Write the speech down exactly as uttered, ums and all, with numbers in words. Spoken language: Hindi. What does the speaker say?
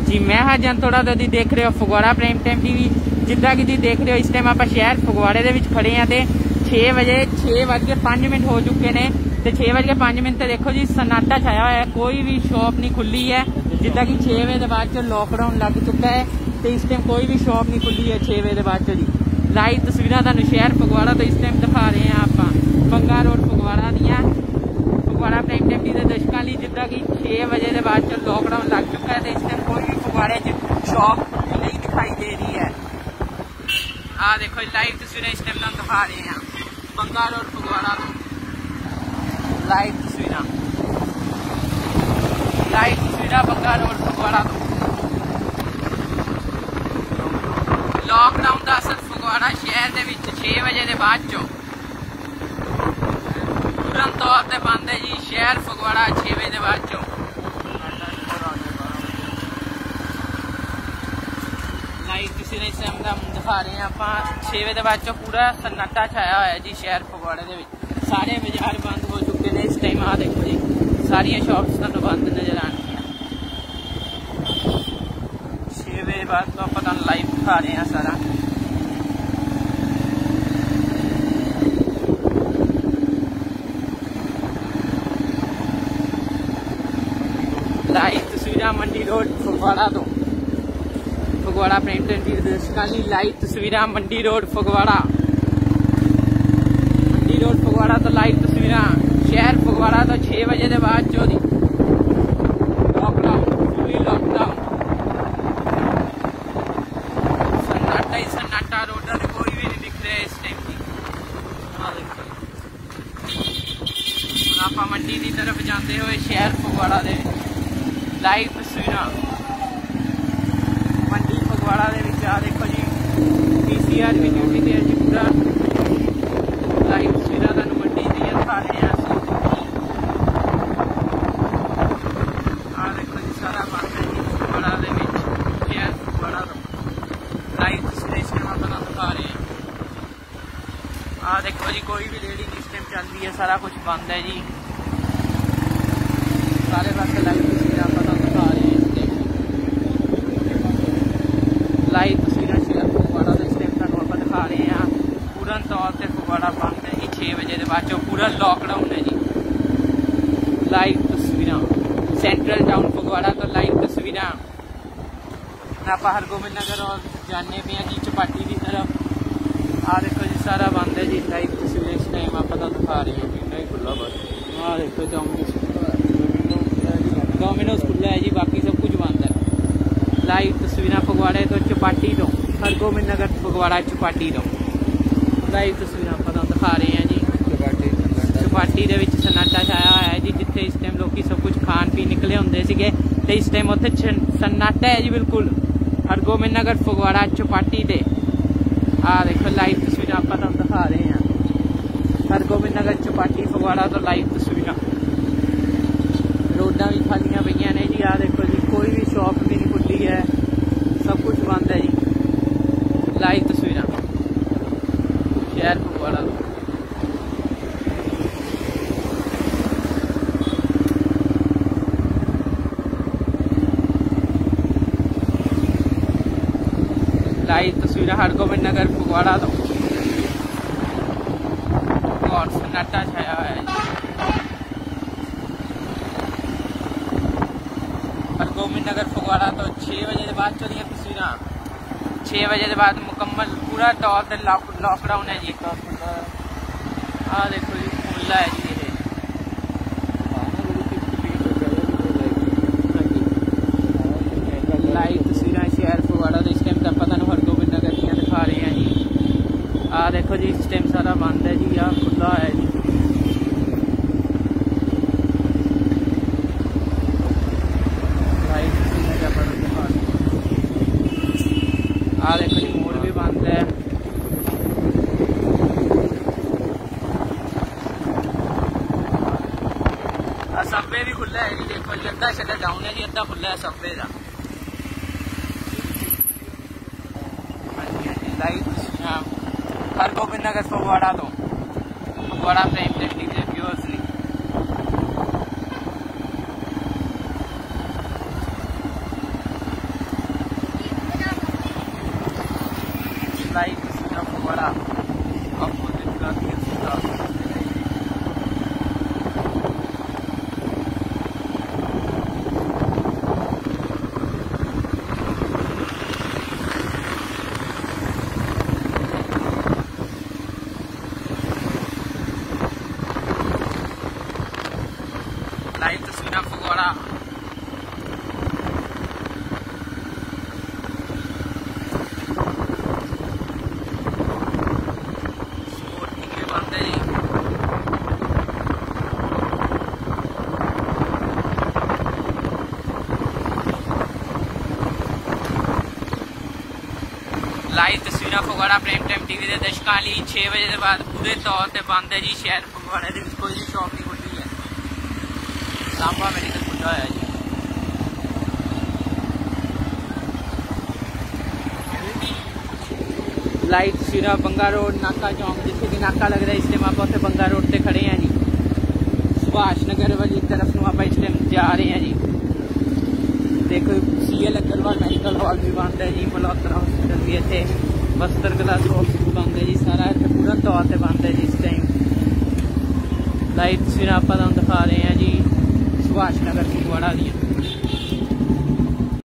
जी मैं हाँ जनतोड़ा तो तुसीं देख रहे हो फगवाड़ा प्राइम टाइम टीवी। जिद्दां कि तुसीं देख रहे हो इस टाइम आप शहर फगवाड़े दे विच खड़े हैं ते छे बजे छे बज के पांच मिनट हो चुके ने ते छे बज के पांच मिनट ते देखो जी सन्नाटा छाया हुआ है, कोई भी शॉप नहीं खुली है। जिद्दां कि छे बजे के बाद लॉकडाउन लग चुका है तो इस टाइम कोई भी शॉप नहीं खुली है छे बजे के बाद जी। लाइव तस्वीरां तुहानूं शहर फगवाड़ा तो इस टाइम दिखा रहे हैं आप बंगा रोड फगवाड़ा दियां फगवाड़ा प्राइम टाइम के दर्शकों लिए। जिद्दां कि छे बजे के बाद लॉकडाउन लग चुका है तो इस टाइम कोई भी फगवाड़े शॉप नहीं दिखाई दे रही है। आ देखो लाइव तस्वीरें इस टाइम तुहानूं दिखा रहे हैं बंगा रोड फगवाड़ा तो लाइव तस्वीरां लाइव तस्वीरां बंगा रोड फगवाड़ा तो। लॉकडाउन का असर फगवाड़ा शहर के छे बजे के बाद चो पूर्ण तौर पर बंद है जी। शहर फगवाड़ा छे बजे के बाद चो लाइव तस्वीरें इस टाइम दिखा रहे हैं आप छे बजे के बाद चो पूरा सन्नाटा छाया हुआ है जी शहर फगवाड़े के। सारे बाजार बंद हो चुके हैं इस टाइम। आ देखो जी सारिया शॉप्स तुहानूं बंद नजर आएंगियां। छे बजे बाद तो आप तुहानूं लाइव दिखा रहे हैं सारा। लाइव तस्वीरां मंडी रोड फगवाड़ा तो फगवाड़ा प्राइम टाइम टीवी दर्शकों की लाइव तस्वीरां मंडी रोड फगवाड़ा मंडी रोड फगवाड़ा तो लाइव तस्वीरां शहर फगवाड़ा तो छे बजे के बाद जो दी लॉकडाउन फुली लॉकडाउन सन्नाटा ही सन्नाटा रोड पे कोई भी नहीं दिख रहा है इस टाइम की। आप मंडी की तरफ जाते हुए शहर फगवाड़ा दे लाइव तस्वीरां मंडी फगवाड़ा दे विच। आ देखो जी पीसीआर भी ड्यूटी ते जी पूरा लाइव तस्वीरां तुहानूं मंडी दी दिखा रहे हैं। आ देखो जी सारा बंद है जी फगवाड़ा दे विच शहर फगवाड़ा तो लाइव तस्वीरें इस टाइम आप दिखा रहे हैं। आ देखो जी कोई भी रेहड़ी इस टाइम चल रही है, सारा कुछ बंद है जी। सारे पासे लाइव तस्वीरें आप दिखा रहे हैं इस टाइम। लाइव तस्वीरें शहर फगवाड़ा इस टाइम तुहानूं आप दिखा रहे हैं। पूर्ण तौर पर फगवाड़ा बंद है जी छे बजे के बाद चो पूरा लॉकडाउन है जी। लाइव तस्वीरां सेंट्रल टाउन फगवाड़ा तो लाइव तस्वीरां आप हरगोबिंद नगर और जाने पे हैं जी चौपाटी की तरफ। आ देखो जी सारा बंद है जी। लाइव तस्वीरें इस टाइम आप दिखा रहे हैं खुला बस। आ देखो डोमिनोज डोमिनोज खुला है जी, बाकी सब कुछ बंद है। लाइव तस्वीरां फगवाड़े तो चौपाटी तो हरगोबिंद नगर फगवाड़ा चौपाटी तो लाइव तस्वीरां आप दिखा रहे हैं जी। चौपाटी दे विच सन्नाटा छाया हुआ है जी, जिथे इस टाइम लोग सब कुछ खान पी निकले होंगे सीगे ते इस टाइम उत्थे सन्नाटा है जी बिल्कुल हरगोबिंद नगर फगवाड़ा चौपाटी ते। आ देखो लाइव तस्वीरां आप दिखा रहे हैं हरगोबिंद नगर चौपाटी फगवाड़ा तो लाइव तस्वीरां। रोडां भी खालियां पईयां ने जी। आ देखो जी कोई भी शॉप भी नहीं खुली है, सब कुछ बंद है जी। लाइव तस्वीरां शहर फगवाड़ा तो। लाइव तस्वीरें हरगोबिंद नगर फगवाड़ा तो और सन्नाटा छाया हुआ है। हरगोबिंद नगर फगवाड़ा तो छे बजे के बाद चलिए तस्वीरां छे बजे के बाद मुकम्मल पूरा तौर पर लॉकडाउन है जी। आ देखो जी खुला है जी ये लाइव तस्वीरें शहर फगवाड़ा तो इस टाइम तो पता नहीं हरगोबिंद नगर दियां दिखा रहे हैं जी। आ देखो जी इस टाइम सारा बंद है जी। आ खुला है जी। आ देखो जी मोड़ भी बंद है। सबवे भी खुला है जी। देखो जी अद्धा शटर डाउन है जी, अद्धा खुला है सबवे का। लाइव हरगोबिंद नगर फगवाड़ा तो Phagwara prime time TV viewers लिए लाइव तस्वीरें फगवाड़ा आपको दिखाती है सीधा। लाइव तस्वीरें फगवाड़ा लाइव तस्वीरें फगवाड़ा प्राइम टाइम टीवी के दर्शकों लिए छे बजे के बाद पूरे तौर पर बंद है जी। शहर फगवाड़े के कोई भी शॉप नहीं खुली है। लांबा मेडिकल खुला है जी। लाइव तस्वीरें बंगा रोड नाका चौंक जिथे कि नाका लग रहा है। इस टाइम आप उत्थे बंगा रोड से खड़े हैं जी। सुभाष नगर वाली तरफ आप इस टाइम जा रहे हैं जी। देखो सीएल अग्रवाल मेडिकल हॉल भी बंद है जी। मल्होत्रा हॉस्पिटल भी इतने बस्तर क्लास भी बंद है जी। सारा इतने पूरा तौर पर बंद है जी इस टाइम। लाइव तस्वीरें आप दिखा रहे हैं जी सुभाष नगर फगवाड़ा दी।